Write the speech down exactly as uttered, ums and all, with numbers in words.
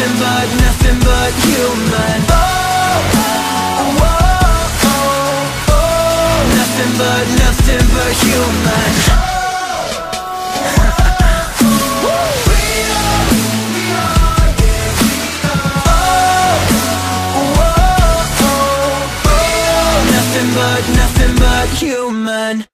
nothing but, nothing but human. Oh, oh, oh, oh, oh. Nothing but, nothing but human. Nothing but, nothing but human.